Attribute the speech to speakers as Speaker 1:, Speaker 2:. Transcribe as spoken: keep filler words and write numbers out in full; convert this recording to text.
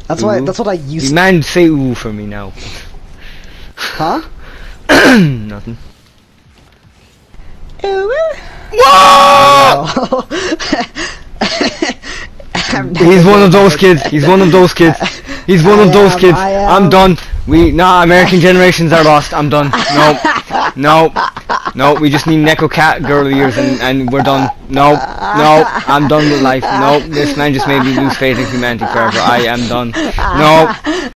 Speaker 1: That's
Speaker 2: Ooh.
Speaker 1: what that's what I used.
Speaker 2: You man, say ooh for me now.
Speaker 1: Huh?
Speaker 2: Nothing.
Speaker 1: Ooh.
Speaker 2: Whoa! He's one of those kids. He's one of those kids. He's one
Speaker 1: I
Speaker 2: of those
Speaker 1: am,
Speaker 2: kids.
Speaker 1: I
Speaker 2: I'm
Speaker 1: am.
Speaker 2: done. We nah. American generations are lost. I'm done. No, no, no. We just need Neko Cat girl ears and and we're done. No, no. I'm done with life. No, this man just made me lose faith in humanity forever. I am done. No.